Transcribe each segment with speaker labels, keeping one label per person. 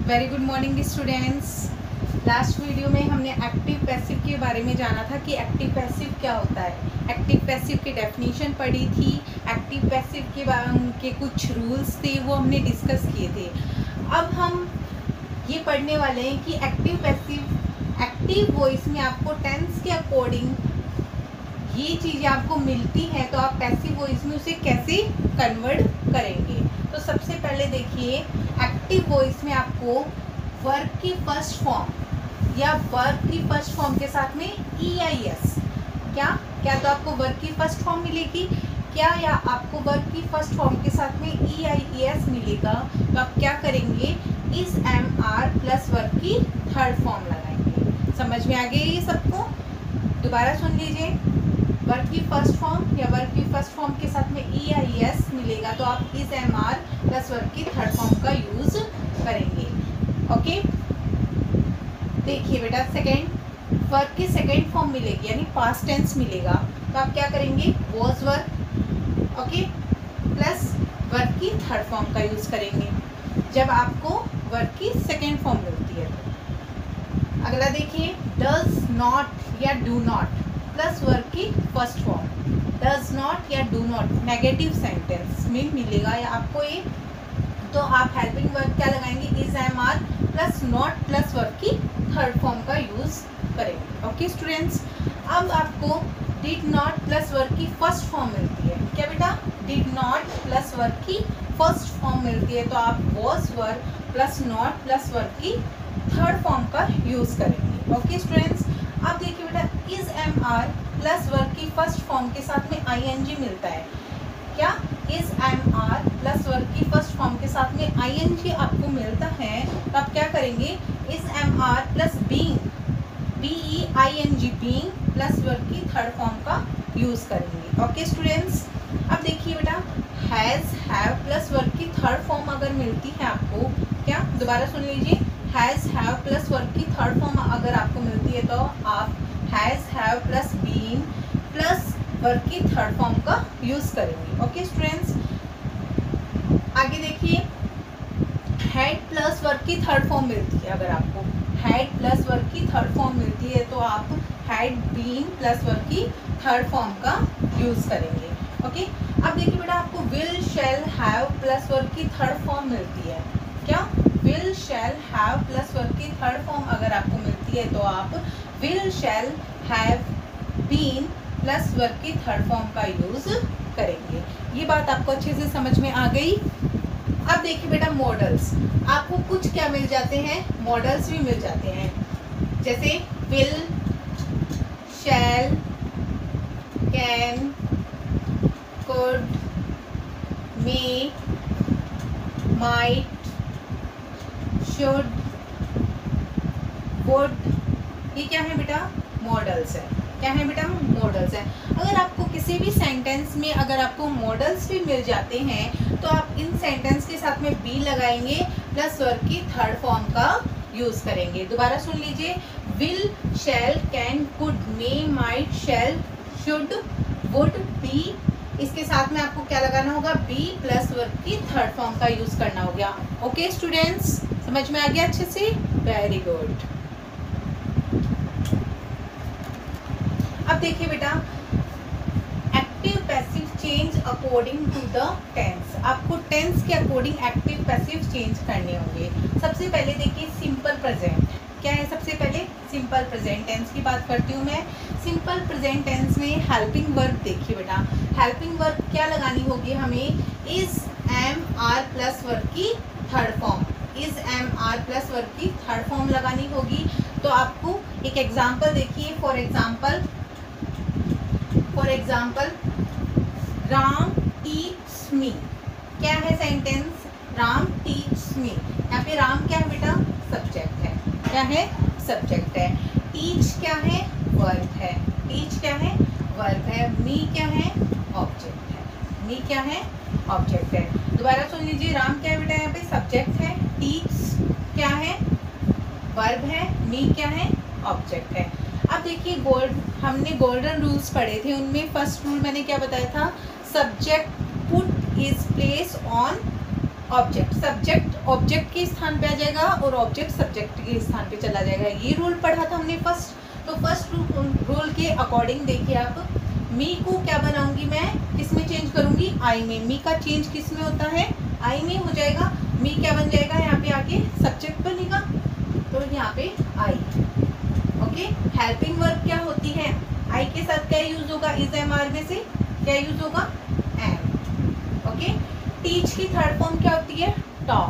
Speaker 1: Very good morning students. Last video में हमने active passive के बारे में जाना था कि एक्टिव पैसिव क्या होता है। एक्टिव पैसिव की डेफिनेशन पढ़ी थी। एक्टिव पैसिव के कुछ रूल्स थे वो हमने डिस्कस किए थे। अब हम ये पढ़ने वाले हैं कि एक्टिव पैसिव एक्टिव वॉइस में आपको टेंस के अकॉर्डिंग ये चीज़ें आपको मिलती हैं तो आप पैसिव वॉइस में उसे कैसे कन्वर्ट करेंगे। तो सबसे पहले देखिए, एक्टिव वॉइस में आपको वर्ब की फर्स्ट फॉर्म या वर्ब की फर्स्ट फॉर्म के साथ में EIS क्या तो आपको वर्ब की फर्स्ट फॉर्म मिलेगी क्या, या आपको वर्ब की फर्स्ट फॉर्म के साथ में EIS मिलेगा। तो आप क्या करेंगे, इस MR प्लस वर्ब की थर्ड फॉर्म लगाएंगे। समझ में आ गया ये सबको? दोबारा सुन लीजिए, वर्ब की फर्स्ट फॉर्म या वर्ब की फर्स्ट फॉर्म के साथ में EIS मिलेगा तो आप इस MR प्लस वर्ब की थर्ड फॉर्म का यूज करेंगे। ओके, देखिए बेटा, सेकेंड वर्ब की सेकेंड फॉर्म मिलेगी यानी पास्ट टेंस मिलेगा तो आप क्या करेंगे, was verb okay plus verb की थर्ड फॉर्म का यूज करेंगे जब आपको वर्ब की सेकेंड फॉर्म मिलती है। अगला देखिए, डज नॉट या डू नॉट प्लस वर्ब की फर्स्ट फॉर्म। डज नॉट या डू नॉट नेगेटिव सेंटेंस में मिलेगा या आपको ये, तो आप हेल्पिंग वर्ब क्या लगाएंगे, is MR plus not plus verb की थर्ड फॉर्म का यूज करेंगे। ओके स्टूडेंट्स, अब आपको डिड नॉट प्लस वर्ब की फर्स्ट फॉर्म मिलती है। क्या बेटा, डिड नॉट प्लस वर्ब की फर्स्ट फॉर्म मिलती है तो आप was verb plus not plus verb की थर्ड फॉर्म का यूज करेंगे। ओके स्टूडेंट्स, अब देखिए बेटा, इज MR प्लस वर्ब की फर्स्ट फॉर्म के साथ में ING मिलता है। क्या, इज MR प्लस वर्ब की फर्स्ट फॉर्म के साथ में ING आपको मिलता है तो आप क्या करेंगे, is MR plus being BEING being plus verb की थर्ड फॉर्म का यूज करेंगे। ओके स्टूडेंट्स, अब देखिए बेटा, हैज हैव प्लस वर्ब की थर्ड फॉर्म अगर मिलती है आपको, क्या, दोबारा सुन लीजिए, हैज हैव प्लस वर्ब की थर्ड फॉर्म अगर आपको मिलती है तो आप has have plus being plus verb की थर्ड फॉर्म का यूज करेंगे। ओके स्टूडेंट्स, आगे देखिए, हैड प्लस वर्ब की थर्ड फॉर्म मिलती है अगर आपको हैड प्लस वर्ब की थर्ड फॉर्म मिलती है तो आप हैड बीइंग प्लस वर्ब की थर्ड फॉर्म का यूज करेंगे। ओके, अब देखिए बेटा, आपको will shall have plus verb की थर्ड फॉर्म मिलती है। क्या, will shall have plus verb की थर्ड फॉर्म अगर आपको मिलती है तो आप will shall have been plus verb की थर्ड फॉर्म का यूज करेंगे। ये बात आपको अच्छे से समझ में आ गई। अब देखिए बेटा, मॉडल्स आपको कुछ क्या मिल जाते हैं, मॉडल्स भी मिल जाते हैं, जैसे will, shall, can, could, may, might, should, would. ये क्या है बेटा, मॉडल्स है। क्या है बेटा, मॉडल्स है। अगर आपको किसी भी सेंटेंस में अगर आपको मॉडल्स भी मिल जाते हैं तो आप इन सेंटेंस के साथ में बी लगाएंगे प्लस वर्ब की थर्ड फॉर्म का यूज करेंगे। दोबारा सुन लीजिए, will, shall, can, could, may, might, shall, should, would, be, इसके साथ में आपको क्या लगाना होगा, बी प्लस वर्ब की थर्ड फॉर्म का यूज करना हो गया। ओके स्टूडेंट्स, समझ में आ गया अच्छे से? Very good. अब देखिए बेटा, active passive change according to the tense. आपको टेंस के अकॉर्डिंग एक्टिव पैसिव चेंज करने होंगे। सबसे पहले देखिए, सिंपल प्रेजेंट क्या है। सबसे पहले सिंपल प्रेजेंट टेंस की बात करती हूँ मैं। सिंपल प्रेजेंट टेंस में हेल्पिंग वर्ब देखिए बेटा, हेल्पिंग वर्ब क्या लगानी होगी हमें, इज MR प्लस वर्ब की third form. Is MR plus verb की थर्ड फॉर्म लगानी होगी। तो आपको एक एग्जाम्पल देखिए, for example Ram teach me. क्या है सेंटेंस, राम टीच मी। यहाँ पे राम क्या है बेटा, सब्जेक्ट है। क्या है, सब्जेक्ट है। टीच क्या है, वर्ब है। टीच क्या है, वर्ब है। मी क्या है, ऑब्जेक्ट है। मी क्या है, ऑब्जेक्ट है। दोबारा सुन लीजिए, राम क्या है बेटा, यहाँ पे सब्जेक्ट है। टीच क्या है, वर्ब है। मी क्या है, ऑब्जेक्ट है। अब देखिए, हमने गोल्डन रूल्स पढ़े थे, उनमें फर्स्ट रूल मैंने क्या बताया था, subject put is place on object subject object के स्थान पे आ जाएगा और ऑब्जेक्ट सब्जेक्ट के स्थान पे चला जाएगा। ये रूल पढ़ा था हमने फर्स्ट। तो फर्स्ट रूल के अकॉर्डिंग देखिए आप, मी को क्या बनाऊंगी मैं, किस में चेंज करूंगी, आई में। मी का चेंज किस में होता है, आई में हो जाएगा। मी क्या बन जाएगा यहाँ पे आके, सब्जेक्ट बनेगा, तो यहाँ पे आई। ओके, हेल्पिंग वर्ब क्या होती है, आई के साथ क्या यूज होगा, इज एम आर में से क्या यूज होगा, एम। ओके, टीच की थर्ड फॉर्म क्या होती है, taught,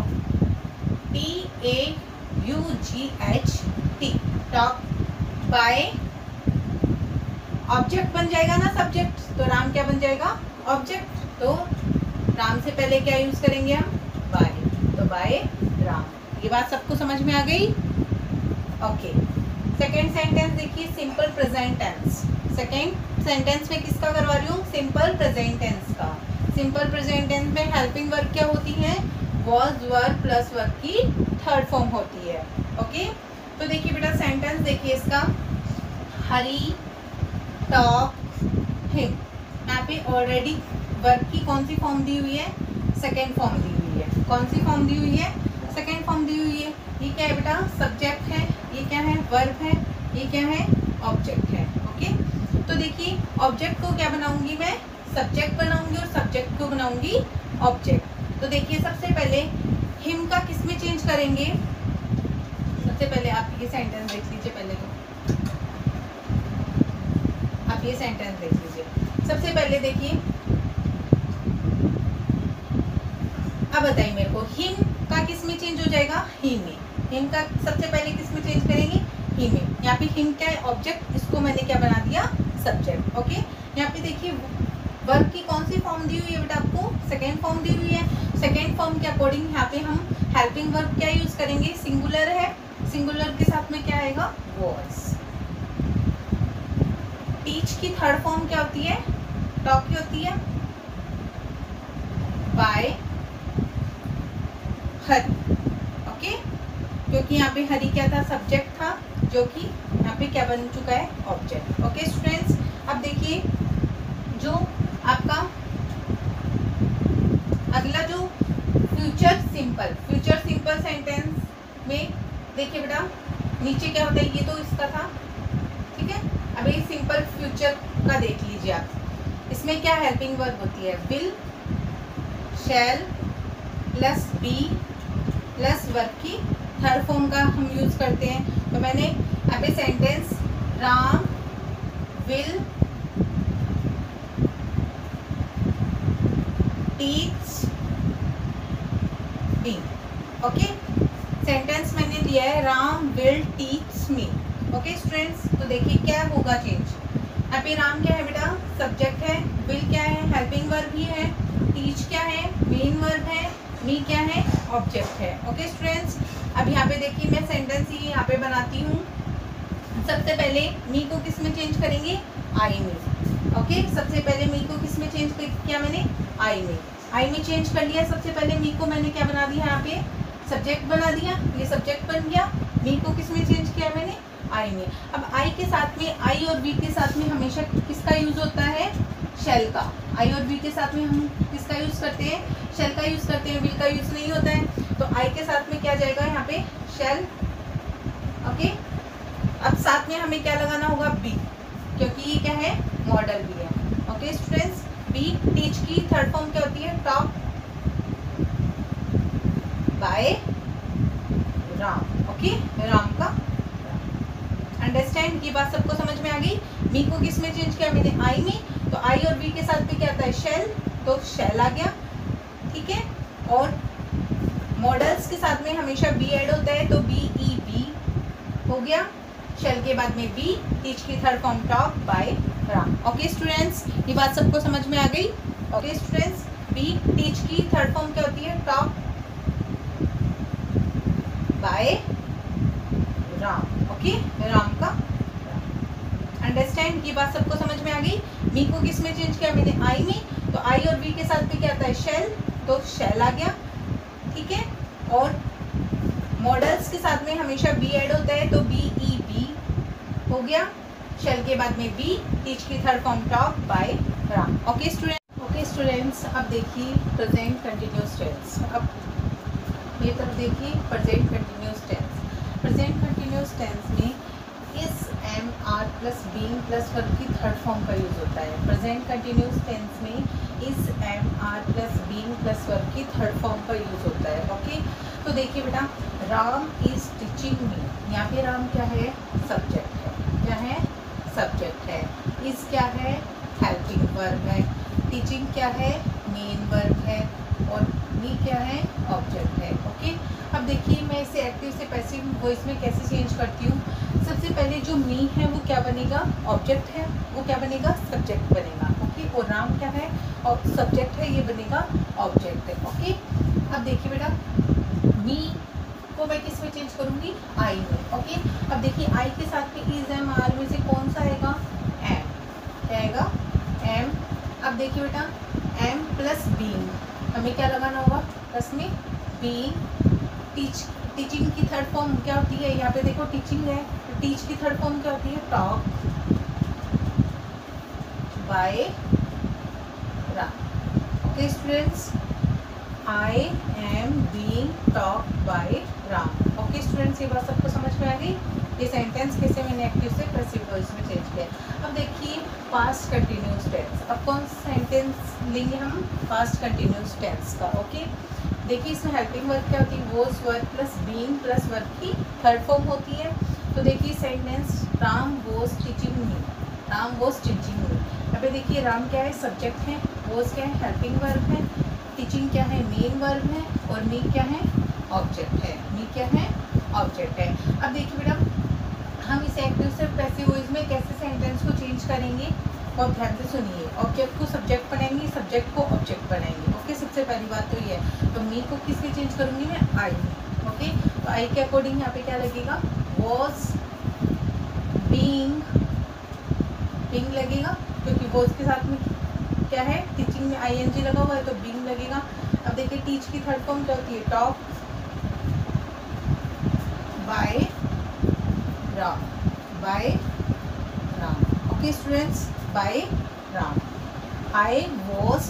Speaker 1: TAUGH, taught by. Object बन जाएगा ना सब्जेक्ट, तो राम क्या बन जाएगा, ऑब्जेक्ट। तो राम से पहले क्या यूज करेंगे हम, बाय, तो बाय राम। ये बात सबको समझ में आ गई। ओके, सेकेंड सेंटेंस देखिए, simple present tense. Second sentence में किसका करवा रही हूँ, सिंपल प्रेजेंट टेंस का। सिंपल प्रेजेंट टेंस में हेल्पिंग वर्ब क्या होती है, वॉज, वर प्लस वर्ब की थर्ड फॉर्म होती है। ओके, तो देखिए बेटा सेंटेंस देखिए इसका, हरी टॉक हिम। यहाँ पे ऑलरेडी वर्ब की कौन सी फॉर्म दी हुई है, सेकेंड फॉर्म दी हुई है। कौन सी फॉर्म दी हुई है, सेकेंड फॉर्म दी हुई है। ये क्या है बेटा, सब्जेक्ट है, ये क्या है, वर्ब है, ये क्या है, ऑब्जेक्ट है। ओके, तो देखिए ऑब्जेक्ट को क्या बनाऊंगी मैं, सब्जेक्ट बनाऊंगी और सब्जेक्ट को बनाऊंगी ऑब्जेक्ट। तो देखिए सबसे पहले हिम का किस में चेंज करेंगे, सबसे पहले आप ये सेंटेंस देख लीजिए। पहले तो आप ये सेंटेंस देख लीजिए। सबसे पहले देखिए, अब बताइए मेरे को, हिम का किस में चेंज हो जाएगा, ही में। हिम का सबसे पहले किस में चेंज करेंगे, ही में। यहाँ पे हिम क्या है, ऑब्जेक्ट, इसको मैंने क्या बना दिया, सब्जेक्ट। ओके, यहाँ पे देखिए वर्ब की कौन सी फॉर्म दी हुई है बेटा आपको, सेकेंड फॉर्म दी हुई है। सेकेंड फॉर्म के अकॉर्डिंग यहाँ पे हम हेल्पिंग वर्ब क्या यूज करेंगे, सिंगुलर है, सिंगुलर के साथ में क्या आएगा, वॉज। टीच की थर्ड फॉर्म क्या होती है, टॉक की होती है, बाय हरी। ओके, क्योंकि यहाँ पे हरी क्या था, सब्जेक्ट था, जो कि यहाँ पे क्या बन चुका है, ऑब्जेक्ट। ओके स्टूडेंट्स, अब देखिए जो आपका अगला जो फ्यूचर सिंपल सेंटेंस में देखिए बेटा, नीचे क्या होता है, ये तो इसका था, ठीक है। अब ये सिंपल फ्यूचर का देख लीजिए आप। इसमें क्या हेल्पिंग वर्ब होती है, will, shall plus be plus verb की थर्ड फॉर्म का हम यूज करते हैं। तो मैंने यहाँ पे sentence, Ram will teach me. Okay, sentence मैंने दिया है, Ram will teach me. Okay students, तो देखिए क्या होगा चेंज। यहाँ पे राम क्या है बेटा, सब्जेक्ट है, विल क्या है, हेल्पिंग वर्ब ही है, टीच क्या है, मेन वर्ब है, मी क्या है, ऑब्जेक्ट है। ओके स्टूडेंट्स, अब यहाँ पे देखिए मैं सेंटेंस ही यहाँ पे बनाती हूँ। सबसे पहले मी को किस में चेंज करेंगे, आई में। ओके, सबसे पहले मी को किस में चेंज किया मैंने, आई में। आई में चेंज कर लिया। सबसे पहले मी को मैंने क्या बना दिया, यहाँ पे सब्जेक्ट बना दिया, ये सब्जेक्ट बन गया। मी को किस में चेंज किया मैंने, आई में। अब आई के साथ में, आई और वी के साथ में हमेशा किसका यूज होता है, शेल का। आई और वी के साथ में हम किसका यूज करते हैं, शेल का यूज करते हैं, विल का यूज नहीं होता है। तो आई के साथ में क्या जाएगा यहाँ पे, शेल। ओके, अब साथ में हमें क्या लगाना होगा, बी, क्योंकि ये क्या है, मॉडल भी है। Okay students, be. टीच की थर्ड फॉर्म क्या होती है, taught by Ram. Okay, Ram का। अंडरस्टैंड, ये बात सबको समझ में आ गई। मी को किस में चेंज किया मैंने, आई में। तो आई और वी के साथ में क्या आता है, शेल, तो शेल आ गया, ठीक है। और मॉडल्स के साथ में हमेशा बी ऐड होता है, तो बी ई बी हो गया। शेल के बाद में बी, टीच की third form taught by Ram. Okay students, ये बात सबको समझ में आ गई। ओके स्टूडेंट्स, बी, टीच की थर्ड फॉर्म क्या होती है, taught by Ram. Okay, Ram का। अंडरस्टैंड, ये बात सबको समझ में आ गई। मी को किस में चेंज किया मैंने, आई में। तो आई और वी के साथ में क्या आता है, शेल, तो शेल आ गया, ठीक है। और मॉडल्स के साथ में हमेशा बी ऐड होता है, तो बी ई बी हो गया। शेल के बाद में बी, टीच की third form taught by Ram. Okay student, students, अब देखिए प्रेजेंट कंटिन्यूस टेंस। अब ये तरफ देखिए present continuous tense. Present continuous tense में is am are plus being plus verb की थर्ड फॉर्म का यूज़ होता है। प्रेजेंट कंटिन्यूस टेंस में is am are plus being plus verb की थर्ड फॉर्म का यूज़ होता है। ओके, तो देखिए बेटा, राम इज टीचिंग मी। यहाँ पे राम क्या है? सब्जेक्ट है। क्या है? सब्जेक्ट है। इज क्या है? हेल्पिंग वर्ब है। टीचिंग क्या है? मेन वर्ब है। और मी क्या है? ऑब्जेक्ट है। ओके, अब देखिए मैं इसे एक्टिव से पैसिव वॉइस में कैसे चेंज करती हूँ। सबसे पहले जो मी है वो क्या बनेगा? ऑब्जेक्ट है, वो क्या बनेगा? सब्जेक्ट बनेगा। ओके, और राम क्या है? और सब्जेक्ट है, ये बनेगा ऑब्जेक्ट है। ओके, अब देखिए बेटा, मी को मैं किस में चेंज करूँगी? आई में। ओके, अब देखिए आई के साथ में इज एम आर में से कौन सा आएगा? एम। क्या आएगा? एम। अब देखिए बेटा, एम प्लस बीइंग, हमें क्या लगाना होगा? प्लस में बीइंग। टीचिंग की थर्ड फॉर्म क्या होती है? यहाँ पे देखो टीचिंग है, तो टीच की थर्ड फॉर्म क्या होती है? Taught by Ram. Okay students, I am being taught by Ram. Okay students, ये बात सबको समझ में आ गई? ये सेंटेंस कैसे मैंने एक्टिव से पैसिव वॉइस में चेंज किया। अब देखिए पास्ट कंटिन्यूस टेंस। अब कौन सा सेंटेंस लेंगे हम? पास्ट कंटिन्यूस टेंस का। ओके, देखिए इसमें हेल्पिंग वर्ब क्या होती है? Was verb plus being plus verb की थर्ड फॉर्म होती है। तो देखिए sentence, Ram was teaching me. Ram was teaching me. यहाँ पे देखिए राम क्या है? सब्जेक्ट है। वॉज क्या है? हेल्पिंग वर्ब है। टीचिंग क्या है? मेन वर्ब है। और मी क्या है? ऑब्जेक्ट है। मी क्या है? ऑब्जेक्ट है। अब देखिए बेटा, हम इसे एक्टिव से पैसिव वॉइस में कैसे सेंटेंस को चेंज करेंगे? और ध्यान से सुनिए, ऑब्जेक्ट को सब्जेक्ट बनाएंगे, सब्जेक्ट को ऑब्जेक्ट बनाएंगे। ओके, सबसे पहली बात तो ये है। तो मी को किसमें चेंज करूंगी मैं? आई में। ओके, तो आई के अकॉर्डिंग यहाँ पे क्या लगेगा? वॉज बीइंग, बीइंग लगेगा, क्योंकि वॉज के साथ में क्या है? टीचिंग में आई एन जी लगा हुआ है, तो बीइंग लगेगा। अब देखिए टीच की थर्ड फॉर्म क्या होती है? Taught by Ram. By Ram. Okay students, by Ram. I was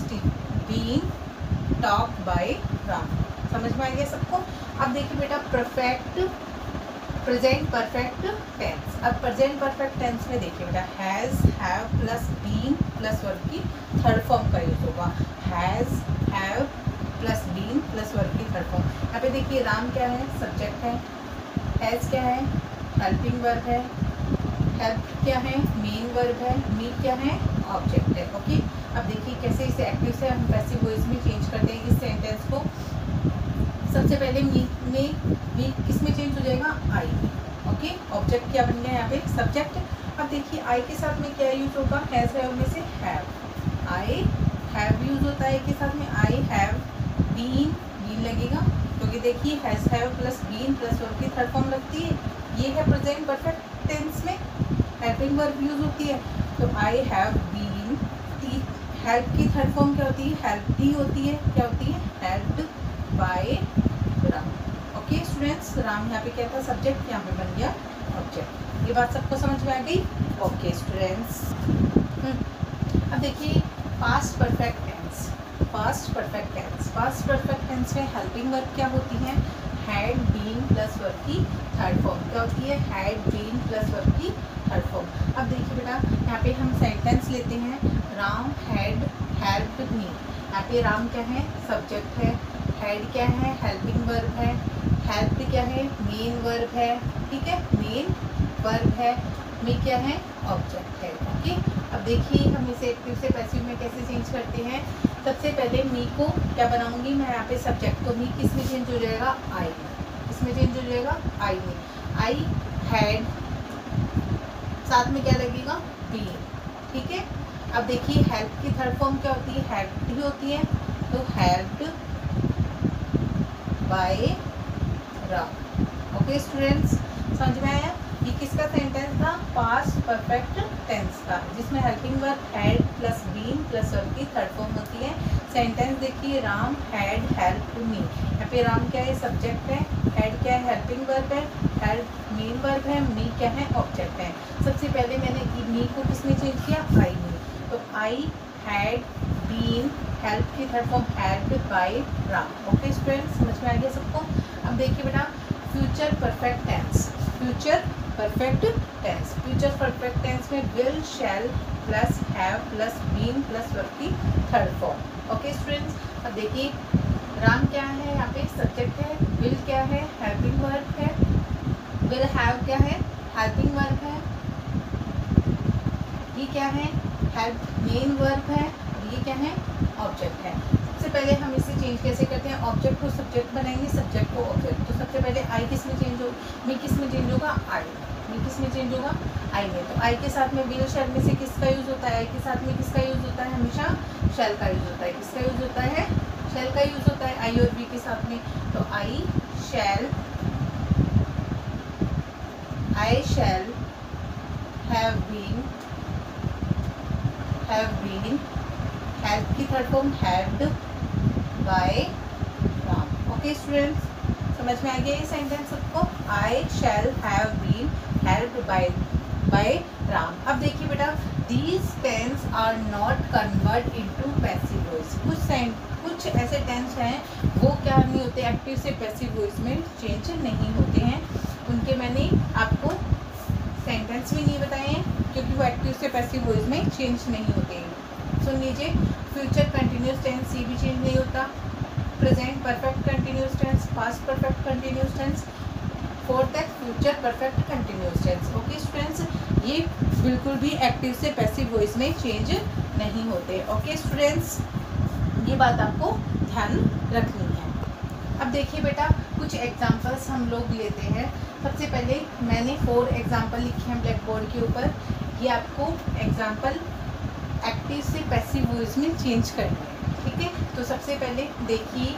Speaker 1: being taught by Ram. समझ में आ गया सबको? अब देखिए बेटा, परफेक्ट प्रेजेंट परफेक्ट टेंस। अब प्रेजेंट परफेक्ट टेंस में देखिए बेटा, has have plus being plus verb की थर्ड फॉर्म का यूज होगा। Has have plus being plus verb की थर्ड फॉर्म। यहाँ पे देखिए राम क्या है? सब्जेक्ट है। हैज़ क्या है? हेल्पिंग वर्ब है। हेल्प क्या है? मेन वर्ब है। मी क्या है? ऑब्जेक्ट है। ओके, अब देखिए कैसे इसे एक्टिव से हम पैसिव वॉइस में चेंज करते हैं इस सेंटेंस को। सबसे पहले मी किस में चेंज हो जाएगा? आई में। ओके, ऑब्जेक्ट क्या बन गया यहाँ पे? सब्जेक्ट। अब देखिए आई के साथ में क्या यूज होगा? हैज़ हैव में से हैव। आई हैव यूज होता है के साथ में। आई हैव बीन, बीन लगेगा, क्योंकि देखिए has have plus been plus verb की थर्ड फॉर्म लगती है। ये है प्रेजेंट परफेक्ट टेंस में हेल्पिंग वर्ब यूज होती है। तो आई हैव बीन। हेल्प की थर्ड फॉर्म क्या होती है? हेल्प ही होती है। क्या होती है? Helped by Ram. Okay students, Ram यहाँ पे क्या था? सब्जेक्ट, यहाँ पे बन गया ऑब्जेक्ट। ये बात सबको समझ में आ गई? ओके स्टूडेंट्स, अब देखिए past perfect tense. Past perfect tense, past perfect tense में हेल्पिंग वर्ब क्या होती है? हैड बीन प्लस वर्ब की थर्ड फॉर्म क्या होती है? हैड बीन प्लस वर्ब की थर्ड फॉर्म। अब देखिए बेटा, यहाँ पे हम सेंटेंस लेते हैं, राम हैड हेल्प्ड मी। यहाँ पे राम क्या है? सब्जेक्ट है। हैड क्या है? हेल्पिंग वर्ब है। हेल्प क्या है? मेन वर्ब है। ठीक है, मेन वर्ब है। मी क्या है? ऑब्जेक्ट है। ओके, अब देखिए हम इसे एक्टिव से पैसिव में कैसे चेंज करते हैं। सबसे पहले मी को क्या बनाऊंगी मैं? यहाँ पे सब्जेक्ट, तो मी किस में चेंज हो जाएगा? आई में। किस में चेंज हो जाएगा? आई में। आई हैड, साथ में क्या लगेगा? बीन। ठीक है, अब देखिए हेल्प की थर्ड फॉर्म क्या होती है? हेल्प्ड ही होती है, तो helped by Ram. Okay students, समझ में आया? ये किसका सेंटेंस था? पास्ट परफेक्ट टेंस का, जिसमें helping verb had plus been plus verb की थर्ड फॉर्म होती है। सेंटेंस देखिए, राम हैड हेल्प्ड मी। यहाँ पे राम क्या है? सब्जेक्ट है। हैड क्या है? हेल्पिंग वर्ब है। हेल्प मेन वर्ब है। मी क्या है? ऑब्जेक्ट है। सबसे पहले मैंने मी को किसमें चेंज किया? आई में। तो आई हैड बीन, हेल्प की third form helped by Ram. Okay students, समझ में आ गया सबको। अब देखिए बेटा future perfect tense, future perfect tense, future perfect tense में will, shall plus have plus been plus verb की थर्ड फॉर्म। ओके स्टूडेंट्स, अब देखिए राम क्या है, यहाँ पे सब्जेक्ट है, विल क्या है, हेल्पिंग वर्ब है, विल हैव क्या है, हेल्पिंग वर्ब है, ये क्या है, हेल्प मेन वर्ब है, और ये क्या है, ऑब्जेक्ट है। सबसे पहले हम इसे चेंज कैसे करते हैं, ऑब्जेक्ट को सब्जेक्ट बनाएंगे, सब्जेक्ट को ऑब्जेक्ट। तो सबसे पहले आई किस में चेंज हो, मी किस में चेंज होगा, आई, मी किस में चेंज होगा, आई में। तो आई के साथ में विल शैल में से किसका यूज होता है, आई के साथ में किसका यूज होता है, हमेशा शैल का यूज होता है। किसका यूज होता है, शैल का यूज होता है आई और वी के साथ में। तो I shall have been, help की third form helped by Ram. Okay students, समझ में आ गया ये सेंटेंस सबको, I shall have been helped by Ram. अब देखिए बेटा these tense are not convert into passive voice. कुछ ऐसे टेंस हैं वो क्या नहीं होते, एक्टिव से पैसिव वॉइस में चेंज नहीं होते हैं। उनके मैंने आपको सेंटेंस भी नहीं बताए हैं क्योंकि वो एक्टिव से पैसिव वॉइस में चेंज नहीं होते हैं। सुन लीजिए, फ्यूचर कंटिन्यूस टेंस ये भी चेंज नहीं होता, present perfect continuous tense, past perfect continuous tense, fourth है future perfect continuous tense. Okay students, ये बिल्कुल भी एक्टिव से पैसिव वॉइस में चेंज नहीं होते। ओके स्टूडेंट्स, ये बात आपको ध्यान रखनी है। अब देखिए बेटा कुछ एग्जांपल्स हम लोग लेते हैं। सबसे पहले मैंने 4 एग्जांपल लिखे हैं ब्लैक बोर्ड के ऊपर। ये आपको एग्जांपल एक्टिव से पैसिव वॉइस में चेंज करने हैं, ठीक है। तो सबसे पहले देखिए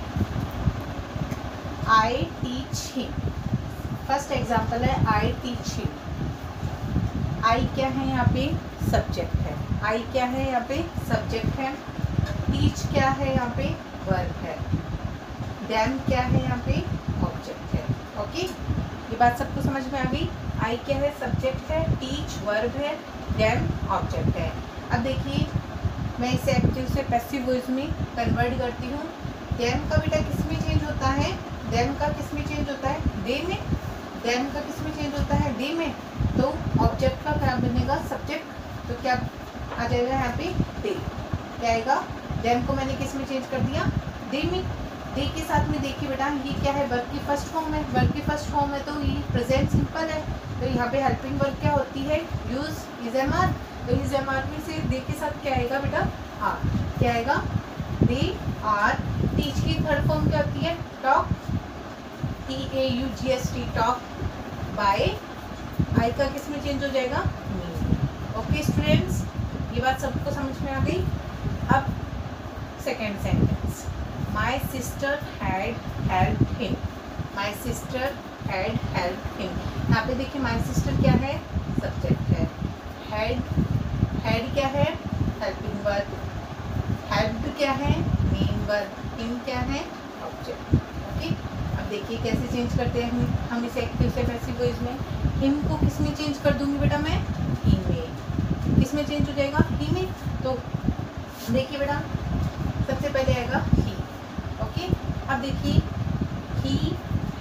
Speaker 1: I teach him, first example है आई टीच हिम। आई क्या है यहाँ पे, सब्जेक्ट है, आई क्या है यहाँ पे, सब्जेक्ट है। टीच क्या है यहाँ पे, वर्ब है। देम क्या है यहाँ पे, ऑब्जेक्ट है। ओके, ये बात सबको समझ में आ गई। आई क्या है, सब्जेक्ट है, टीच वर्ब है, देम ऑब्जेक्ट है। अब देखिए मैं इसे एक्टिव से पैसिव वॉइस में कन्वर्ट करती हूँ। देम का बेटा किस में चेंज होता है, देम का किस में चेंज होता है, दे में। देम का किस में चेंज होता है, दे में। तो ऑब्जेक्ट का क्या बनेगा, सब्जेक्ट। तो क्या आ जाएगा यहाँ पे, दे। क्या आएगा, देम को मैंने किस में चेंज कर दिया, दे में। दे के साथ में देखिए बेटा ये क्या है, वर्ब की फर्स्ट फॉर्म है, वर्ब की फर्स्ट फॉर्म है तो ये प्रेजेंट सिंपल है। तो यहाँ पे हेल्पिंग वर्ब क्या होती है, यूज इज एम आर। तो इज एम आर में से दे के साथ क्या आएगा बेटा, आर। क्या आएगा, दे आर। टीच की थर्ड फॉर्म क्या होती है, taught, TAUGHT, taught by. I का किस में चेंज हो जाएगा, मी। ओके स्टूडेंट्स, ये बात सबको समझ में आ गई। अब second sentence, my sister had helped him, my sister had helped him. यहाँ पे देखिए माई सिस्टर क्या है, सब्जेक्ट है, हैड क्या है, हेल्पिंग वर्ब, हेल्प्ड क्या है, मेन वर्ब, हिम क्या है, ऑब्जेक्ट। ओके, अब देखिए कैसे चेंज करते हैं हम इसे एक्टिव से पैसिव वॉइस में। हिम को किस में चेंज कर दूंगी बेटा मैं, ही में। किस में चेंज हो जाएगा, ही में। तो देखिए बेटा सबसे पहले आएगा ही। ओके, अब देखिए ही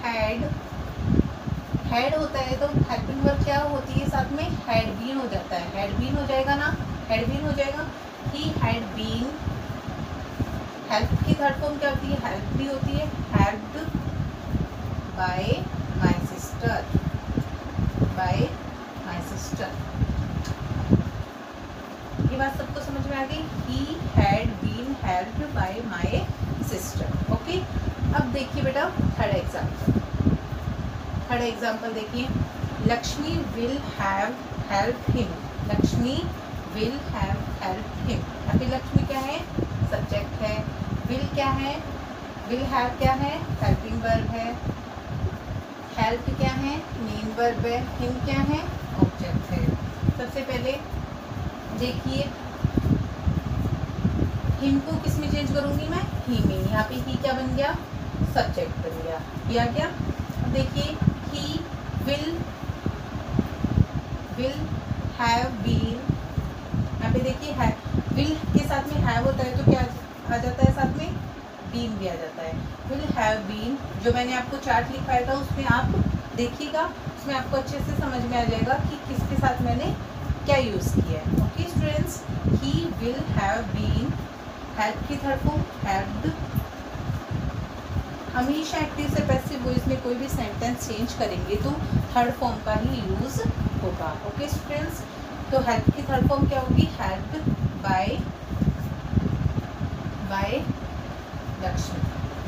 Speaker 1: हैड होता है तो हेल्पिंग वर्ब क्या होती है, साथ में हैड बीन हो जाता है, हैड बीन हो जाएगा ना, हैड बीन हो जाएगा। ही हैड बीन, हेल्प की थर्ड फॉर्म क्या होती है, हेल्प भी होती है, helped by my sister, by my sister. ये बात सबको समझ में आ गई, he had been helped by my sister. Okay, अब देखिए बेटा थर्ड एग्जाम्पल देखिए, Lakshmi will have helped him, Lakshmi will have helped him. यहाँ पे लक्ष्मी क्या है, सब्जेक्ट है, विल क्या है, विल हैव क्या है, हेल्पिंग वर्ब है, हेल्प क्या है, मेन वर्ब है, हिम क्या है, ऑब्जेक्ट है। सबसे पहले देखिए हिम को किस में चेंज करूंगी मैं, ही में। यहाँ पे ही क्या बन गया, सब्जेक्ट बन गया, ये आ गया। अब देखिए ही विल हैव बीन, यहाँ पे देखिए विल के साथ में हैव होता है तो क्या आ जाता है, साथ में बीन भी आ जाता है। विल हैव बीन, जो मैंने आपको चार्ट लिखवाया था उसमें आप देखिएगा, उसमें आपको अच्छे से समझ में आ जाएगा कि किसके साथ मैंने क्या यूज़ किया है। Okay students, he will have been, have की थर्ड फॉर्म हैव्ड। हमेशा एक्टिव से पैसिव वॉइस में कोई भी सेंटेंस चेंज करेंगे तो थर्ड फॉर्म का ही यूज़ होगा। ओके स्टूडेंट्स, तो हेल्प की थर्ड फॉर्म क्या होगी, हेल्प्ड बाय लक्ष्मी।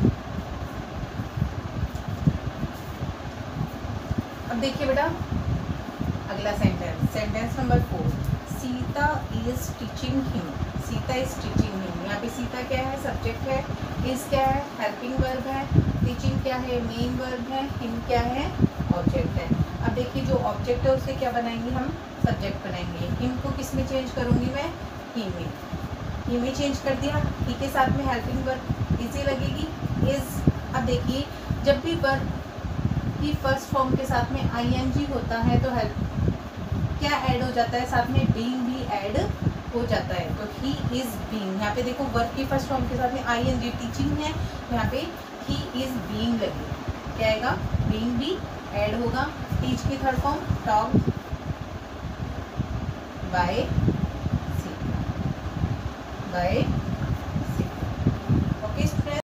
Speaker 1: अब देखिए बेटा अगला sentence number 4, Sita is teaching him. Sita is teaching him, यहाँ पे सीता क्या है, सब्जेक्ट है, इज क्या है, हेल्पिंग वर्ब है, टीचिंग क्या है, मेन वर्ब है, हिम क्या है, ऑब्जेक्ट है। अब देखिए जो ऑब्जेक्ट है उसे क्या बनाएंगे हम, सब्जेक्ट बनाएंगे। हिम को किस में चेंज करूँगी मैं, ही में। ही में चेंज कर दिया, ही के साथ में हेल्पिंग वर्ब इजी लगेगी, इज। अब देखिए जब भी वर्ब की फर्स्ट फॉर्म के साथ में आईएनजी होता है तो हेल्प क्या ऐड हो जाता है, साथ में बीइंग भी ऐड हो जाता है। तो ही इज बीइंग, यहाँ पे देखो वर्ब की फर्स्ट फॉर्म के साथ में आईएनजी टीचिंग है, यहाँ पे ही इज बीइंग लगेगा, क्या आएगा, बीइंग भी ऐड होगा। टीच की थर्ड फॉर्म टॉक बाय